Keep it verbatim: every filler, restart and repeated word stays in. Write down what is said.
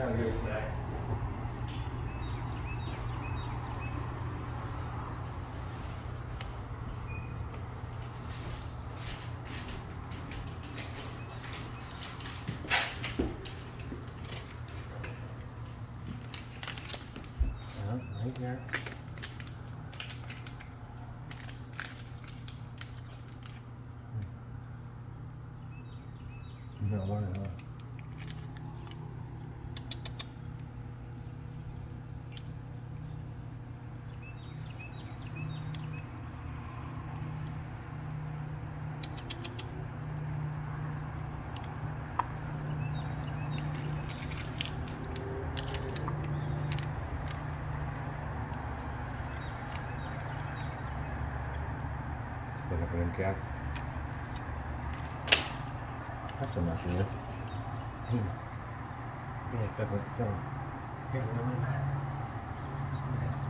Have a good snack. Yeah, right there. No, one and a half. Just looking for them cats. That's enough here. Hey, yeah, Philly, Philly. Here, we're doing that. Let's do this.